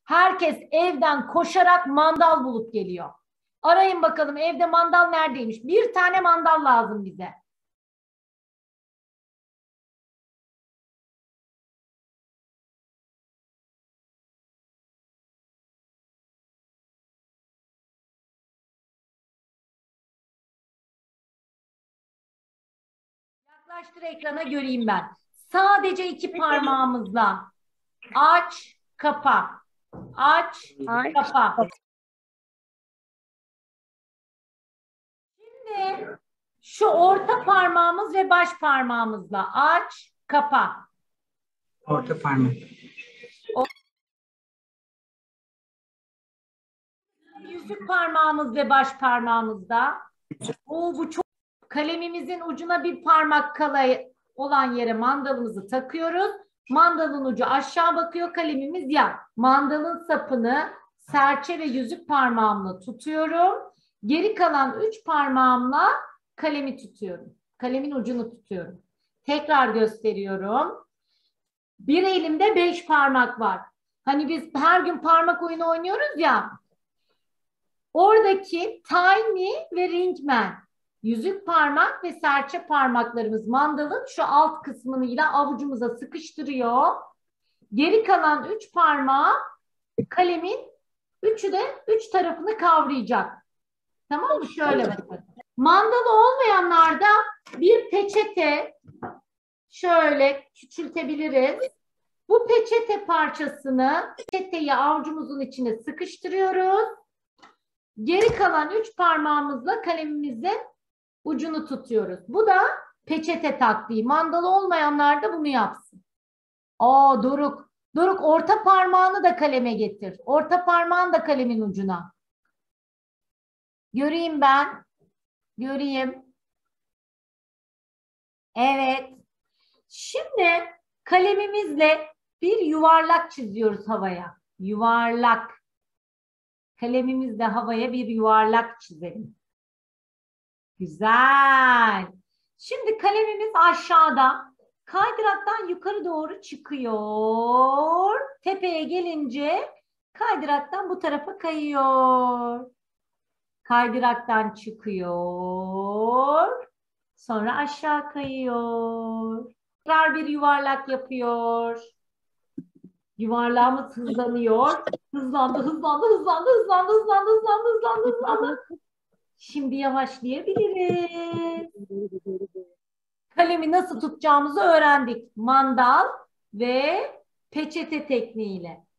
Herkes evden koşarak mandal bulup geliyor. Arayın bakalım evde mandal neredeymiş? Bir tane mandal lazım bize. Yaklaştır ekrana göreyim ben. Sadece iki parmağımızla aç, kapa. Aç, kapa. Şimdi şu orta parmağımız ve baş parmağımızla aç, kapa. Orta parmak. Yüzük parmağımız ve baş parmağımızda. Bu çok. Kalemimizin ucuna bir parmak kala olan yere mandalımızı takıyoruz. Mandalın ucu aşağı bakıyor, kalemimiz yan. Mandalın sapını serçe ve yüzük parmağımla tutuyorum. Geri kalan 3 parmağımla kalemi tutuyorum. Kalemin ucunu tutuyorum. Tekrar gösteriyorum. Bir elimde 5 parmak var. Hani biz her gün parmak oyunu oynuyoruz ya. Oradaki Tiny ve Ringman, yüzük parmak ve serçe parmaklarımız mandalın şu alt kısmını ile avucumuza sıkıştırıyor. Geri kalan 3 parmağı kalemin üçü de 3 tarafını kavrayacak. Tamam mı? Şöyle bakın. Mandalı olmayanlarda bir peçete şöyle küçültebiliriz. Bu peçete parçasını peçeteyi avucumuzun içine sıkıştırıyoruz. Geri kalan 3 parmağımızla kalemimizin ucunu tutuyoruz. Bu da peçete taktiği. Mandalı olmayanlar da bunu yapsın. Doruk. Doruk orta parmağını da kaleme getir. Orta parmağını da kalemin ucuna. Göreyim ben. Göreyim. Evet. Şimdi kalemimizle bir yuvarlak çiziyoruz havaya. Yuvarlak. Kalemimizle havaya bir yuvarlak çizelim. Güzel. Şimdi kalemimiz aşağıda. Kaydıraktan yukarı doğru çıkıyor. Tepeye gelince kaydıraktan bu tarafa kayıyor. Kaydıraktan çıkıyor. Sonra aşağı kayıyor. Tekrar bir yuvarlak yapıyor. Yuvarlağımız hızlanıyor. Hızlandı, hızlandı, hızlandı, hızlandı, hızlandı, hızlandı, hızlandı, hızlandı. Şimdi yavaşlayabiliriz. Kalemi nasıl tutacağımızı öğrendik. Mandal ve peçete tekniğiyle.